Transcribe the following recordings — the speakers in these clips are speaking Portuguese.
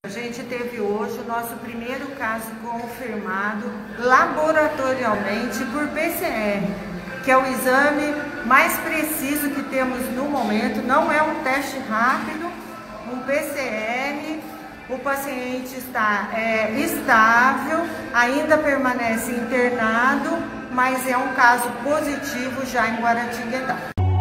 A gente teve hoje o nosso primeiro caso confirmado laboratorialmente por PCR, que é o exame mais preciso que temos no momento. Não é um teste rápido, um PCR. O paciente está estável, ainda permanece internado, mas é um caso positivo já em Guaratinguetá.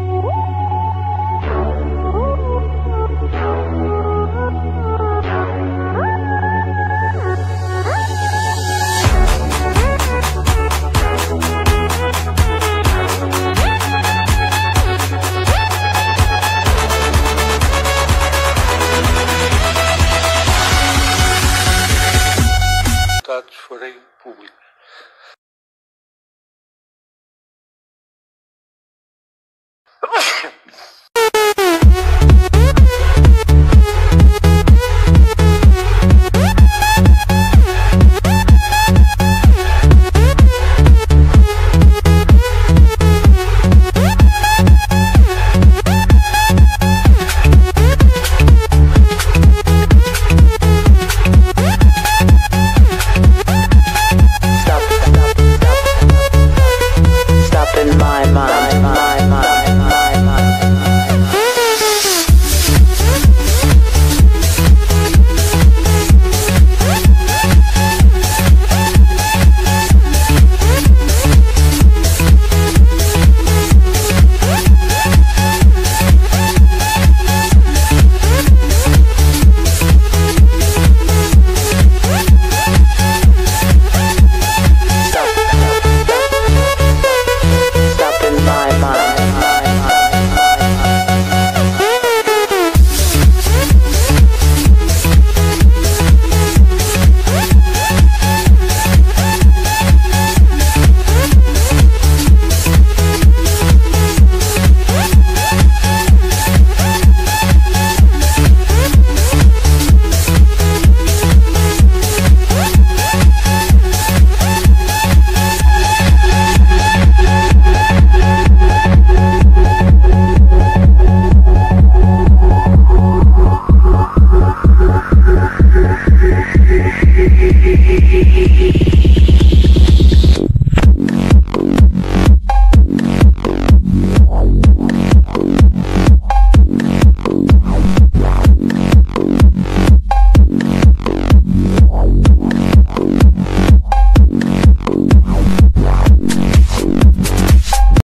Forem públicos.